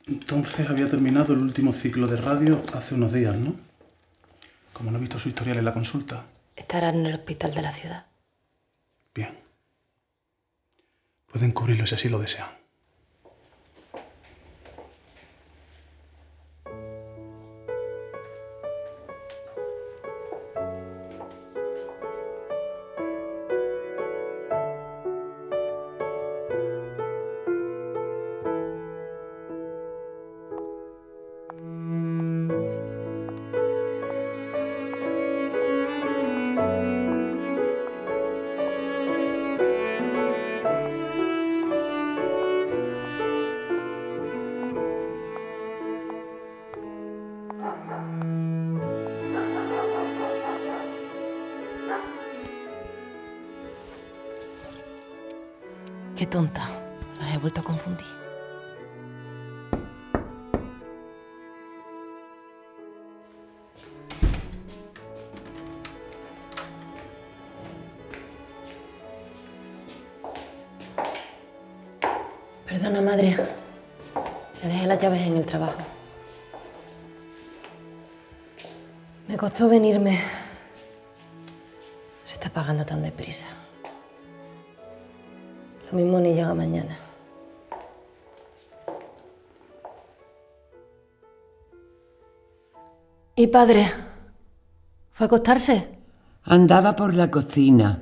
Entonces había terminado el último ciclo de radio hace unos días, ¿no? Como no he visto su historial en la consulta. Estará en el hospital de la ciudad. Bien. Pueden cubrirlo si así lo desean. Qué tonta. Las he vuelto a confundir. Perdona, madre. Le dejé las llaves en el trabajo. Me costó venirme. Se está pagando tan deprisa. Lo mismo ni llega mañana. ¿Y padre? ¿Fue a acostarse? Andaba por la cocina.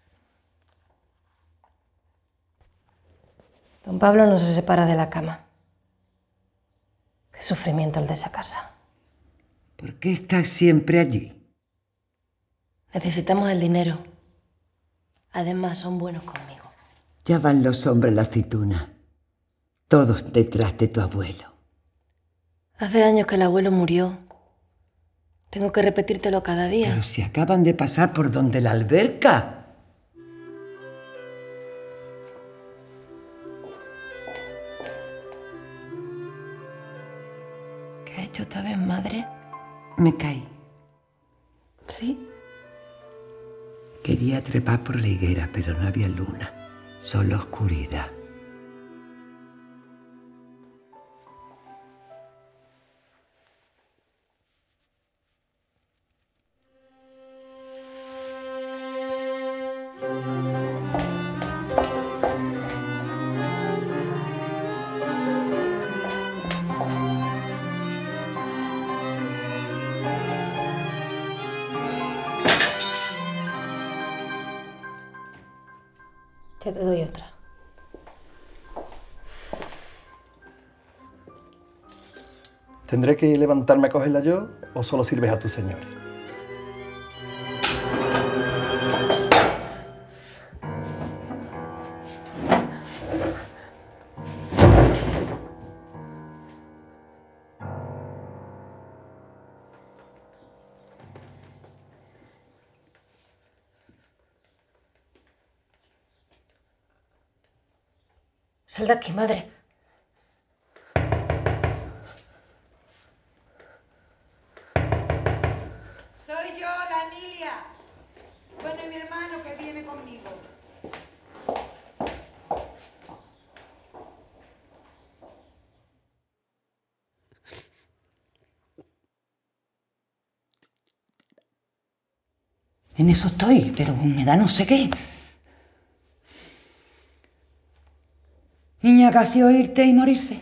Don Pablo no se separa de la cama. Qué sufrimiento el de esa casa. ¿Por qué estás siempre allí? Necesitamos el dinero. Además, son buenos conmigo. Ya van los hombres a la aceituna. Todos detrás de tu abuelo. Hace años que el abuelo murió. Tengo que repetírtelo cada día. Pero si acaban de pasar por donde la alberca. ¿Qué ha hecho esta vez, madre? Me caí. ¿Sí? Quería trepar por la higuera, pero no había luna. Solo oscuridad. Ya te doy otra. ¿Tendré que levantarme a cogerla yo o solo sirves a tu señor? Sal de aquí, madre. Soy yo, la Emilia. Bueno, y mi hermano que viene conmigo. En eso estoy, pero me da no sé qué. Niña, casi oírte y morirse.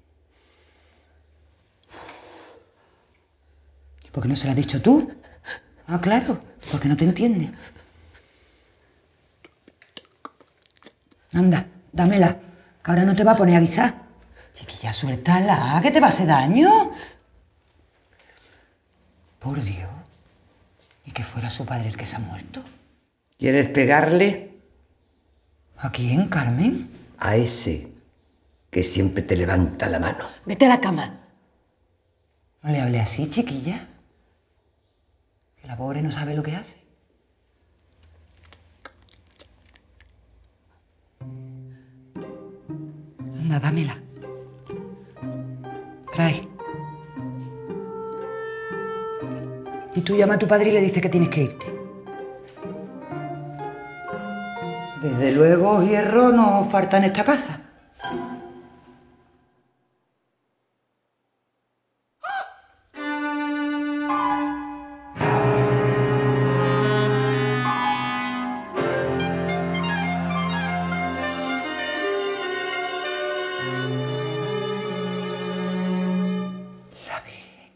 ¿Por qué no se lo has dicho tú? Ah, claro, porque no te entiende. Anda, dámela, que ahora no te va a poner a guisar. Chiquilla, suéltala, que te va a hacer daño. Por Dios. ¿Y que fuera su padre el que se ha muerto? ¿Quieres pegarle? ¿A quién, Carmen? A ese que siempre te levanta la mano. Vete a la cama. No le hable así, chiquilla. Que la pobre no sabe lo que hace. Anda, dámela. Trae. Y tú llama a tu padre y le dices que tienes que irte. Desde luego, hierro no falta en esta casa. La Virgen.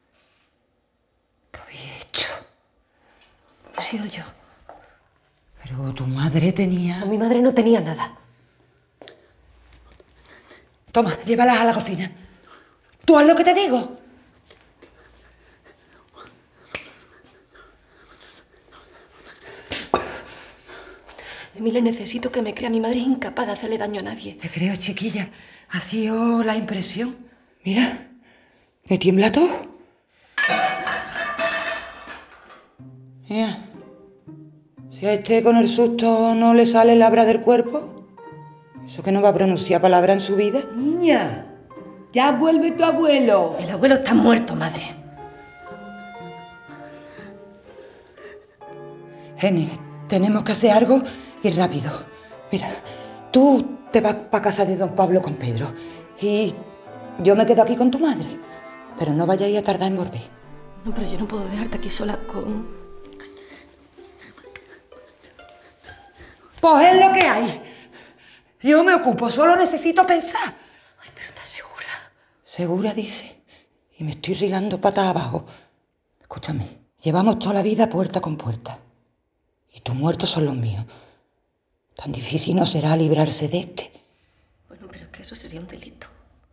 ¿Qué había hecho? He sido yo. Pero tu madre tenía... Mi madre no tenía nada. Toma, llévalas a la cocina. ¿Tú haz lo que te digo? Emilia, necesito que me crea. Mi madre es incapaz de hacerle daño a nadie. Te creo, chiquilla. Ha sido la impresión. Mira, me tiembla todo. Mira, si a este con el susto no le sale el labra del cuerpo, eso que no va a pronunciar palabra en su vida. Niña, ya vuelve tu abuelo. El abuelo está muerto, madre. Jenny, tenemos que hacer algo y rápido. Mira, tú te vas para casa de don Pablo con Pedro y yo me quedo aquí con tu madre. Pero no vayáis a tardar en volver. No, pero yo no puedo dejarte aquí sola con... Pues es lo que hay. Yo me ocupo, solo necesito pensar. Ay, pero ¿estás segura? Segura, dice. Y me estoy rilando patas abajo. Escúchame, llevamos toda la vida puerta con puerta. Y tus muertos son los míos. Tan difícil no será librarse de este. Bueno, pero es que eso sería un delito.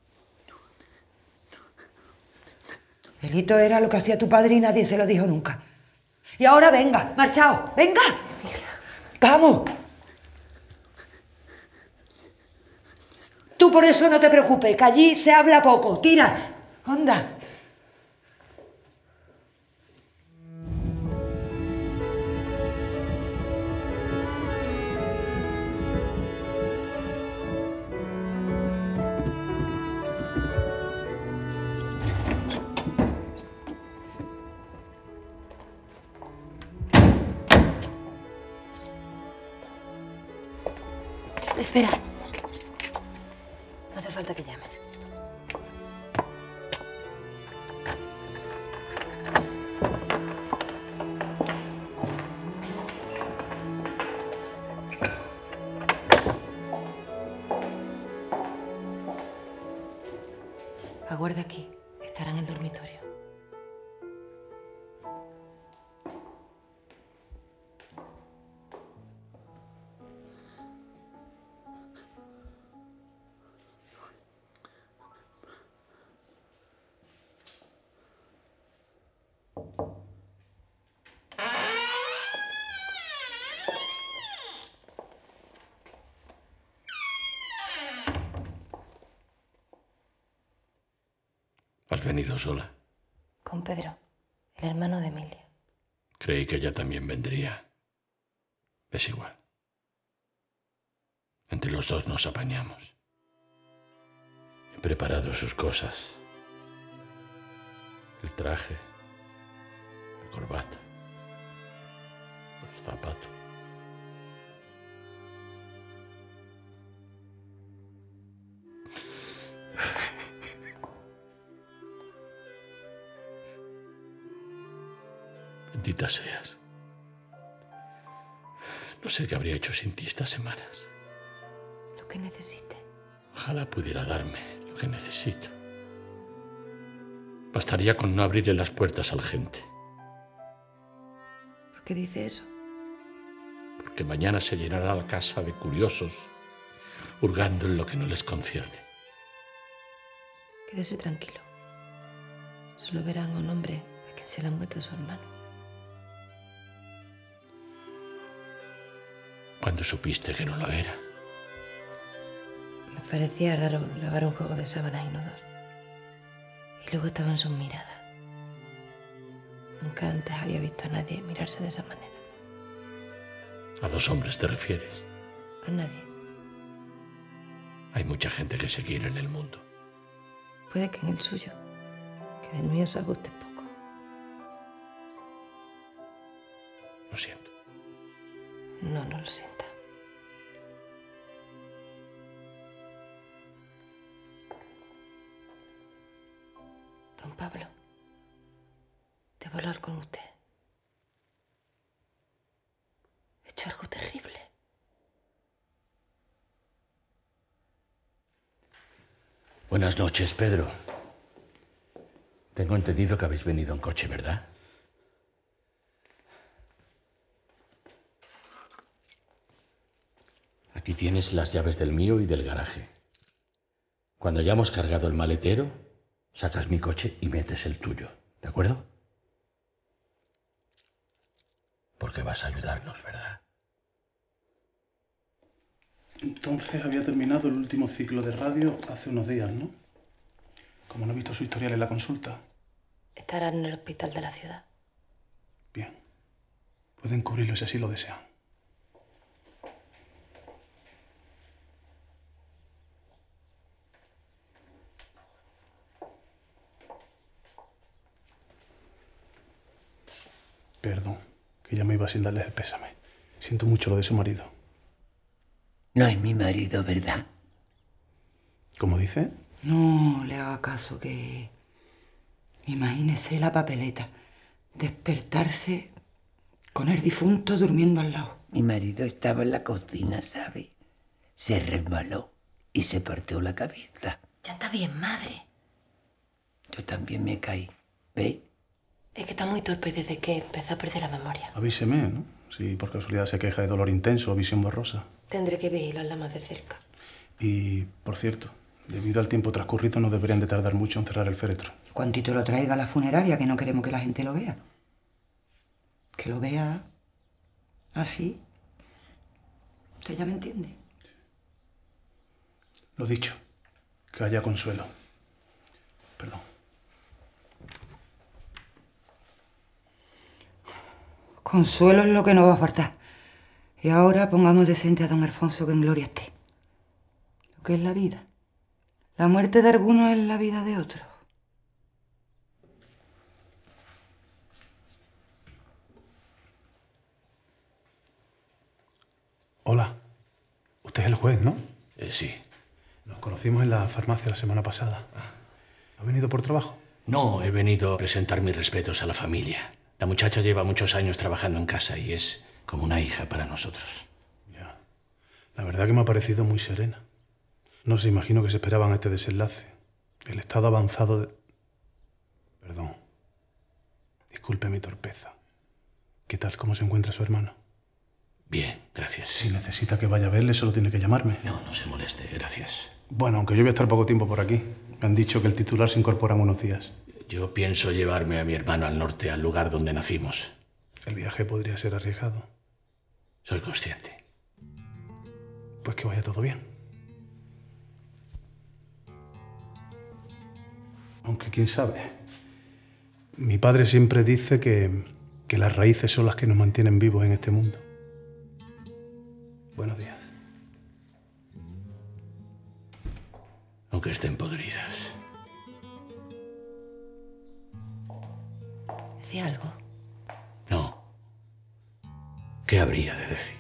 Delito era lo que hacía tu padre y nadie se lo dijo nunca. Y ahora venga, marchaos, venga. Vamos. Tú por eso no te preocupes, que allí se habla poco. Tira, anda. Espera. No hace falta que llamen. Aguarda aquí. Estará en el dormitorio. ¿Has venido sola? Con Pedro, el hermano de Emilia. Creí que ella también vendría. Es igual. Entre los dos nos apañamos. He preparado sus cosas. El traje, la corbata, los zapatos. Bendita seas. No sé qué habría hecho sin ti estas semanas. Lo que necesite. Ojalá pudiera darme lo que necesito. Bastaría con no abrirle las puertas a la gente. ¿Por qué dice eso? Porque mañana se llenará la casa de curiosos, hurgando en lo que no les concierne. Quédese tranquilo. Solo verán a un hombre a quien se le ha muerto su hermano. ¿Cuándo supiste que no lo era? Me parecía raro lavar un juego de sábanas inodoro. Y luego estaban sus miradas. Nunca antes había visto a nadie mirarse de esa manera. ¿A dos hombres te refieres? A nadie. Hay mucha gente que se quiere en el mundo. Puede que en el suyo, que del mío se ajuste poco. Lo siento. No, no lo sienta. Don Pablo, debo hablar con usted. He hecho algo terrible. Buenas noches, Pedro. Tengo entendido que habéis venido en coche, ¿verdad? Aquí tienes las llaves del mío y del garaje. Cuando hayamos cargado el maletero, sacas mi coche y metes el tuyo, ¿de acuerdo? Porque vas a ayudarnos, ¿verdad? Entonces había terminado el último ciclo de radio hace unos días, ¿no? Como no he visto su historial en la consulta. Estará en el hospital de la ciudad. Bien. Pueden cubrirlo si así lo desean. Perdón, que ya me iba sin darles el pésame. Siento mucho lo de su marido. No es mi marido, ¿verdad? ¿Cómo dice? No le haga caso, que... Imagínese la papeleta. Despertarse con el difunto durmiendo al lado. Mi marido estaba en la cocina, ¿sabe? Se resbaló y se partió la cabeza. Ya está bien, madre. Yo también me caí. ¿Ve? Es que está muy torpe desde que empezó a perder la memoria. Avíseme, ¿no? Si por casualidad se queja de dolor intenso o visión borrosa. Tendré que vigilarla más de cerca. Y, por cierto, debido al tiempo transcurrido no deberían de tardar mucho en cerrar el féretro. Cuantito lo traiga a la funeraria, que no queremos que la gente lo vea. Que lo vea así. ¿Usted ya me entiende? Lo dicho, que haya consuelo. Perdón. Consuelo es lo que nos va a faltar. Y ahora pongamos decente a don Alfonso, que en gloria esté. Lo que es la vida. La muerte de algunos es la vida de otros. Hola. Usted es el juez, ¿no? Sí. Nos conocimos en la farmacia la semana pasada. ¿Ha venido por trabajo? No, he venido a presentar mis respetos a la familia. La muchacha lleva muchos años trabajando en casa y es como una hija para nosotros. Ya. La verdad que me ha parecido muy serena. No se imagino que se esperaban este desenlace. El estado avanzado de... Perdón. Disculpe mi torpeza. ¿Qué tal? ¿Cómo se encuentra su hermano? Bien, gracias. Si necesita que vaya a verle, solo tiene que llamarme. No, no se moleste, gracias. Bueno, aunque yo voy a estar poco tiempo por aquí. Me han dicho que el titular se incorpora en unos días. Yo pienso llevarme a mi hermano al norte, al lugar donde nacimos. El viaje podría ser arriesgado. Soy consciente. Pues que vaya todo bien. Aunque quién sabe. Mi padre siempre dice que las raíces son las que nos mantienen vivos en este mundo. Buenos días. Aunque estén podridas. ¿Decía algo? No. ¿Qué habría de decir?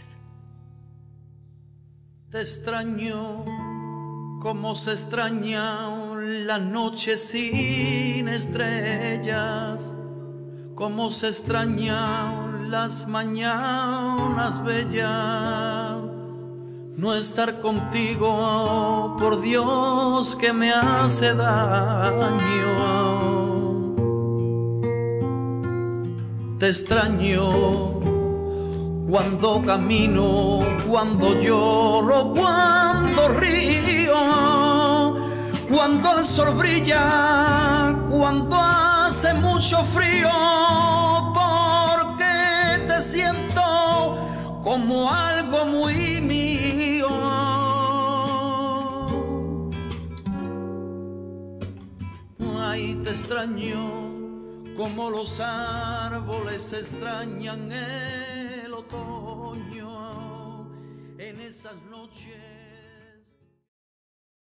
Te extraño como se extraña la noche sin estrellas, como se extrañan las mañanas bellas. No estar contigo, oh, por Dios, que me hace daño. Te extraño cuando camino, cuando lloro, cuando río, cuando el sol brilla, cuando hace mucho frío, porque te siento como algo muy mío. Ay, te extraño como los árboles extrañan